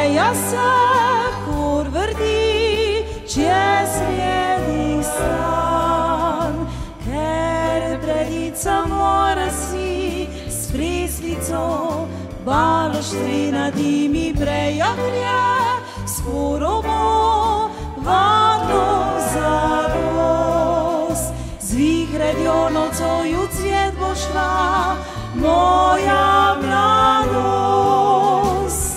breja se kur vrti, če slijedi stan. Ker predica mora si s prislico, baloštrina dimi breja hrje, skoro bo vadno zaros. Zvihre djonocoj u cvijet bo šla moja mladost.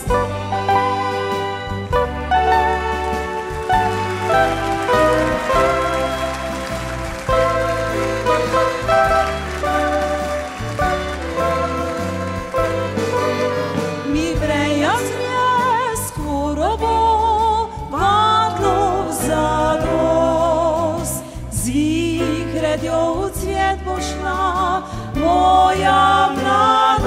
Mi breja zrje, skoro bo vadno zaros. Zvihre djo u cvijet bo šla moja mladost.